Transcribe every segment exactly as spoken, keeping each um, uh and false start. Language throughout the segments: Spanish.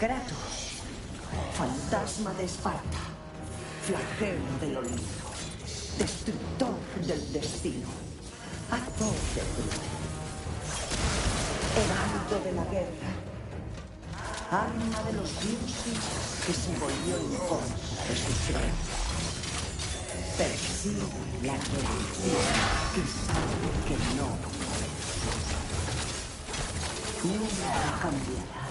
Kratos, fantasma de Esparta, flagelo del Olimpo, destructor del destino, actor de Brute, heraldo de la guerra, arma de los dioses que se volvió en contra de sus creencias. Persigue la redención que sabe que no muere. Nunca cambiará.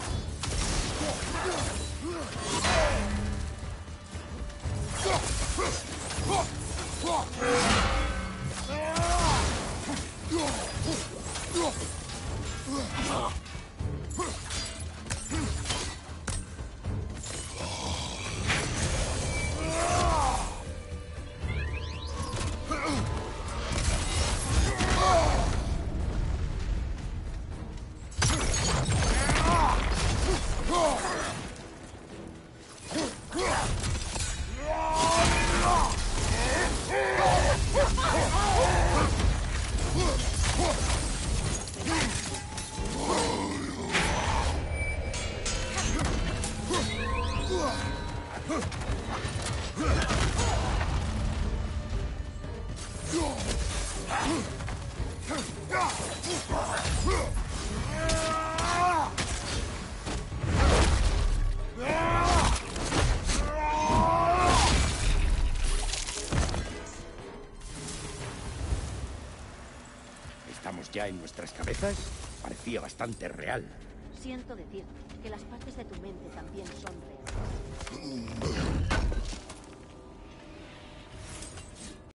¿Estamos ya en nuestras cabezas? Parecía bastante real. Siento decirte que las partes de tu mente también son reales.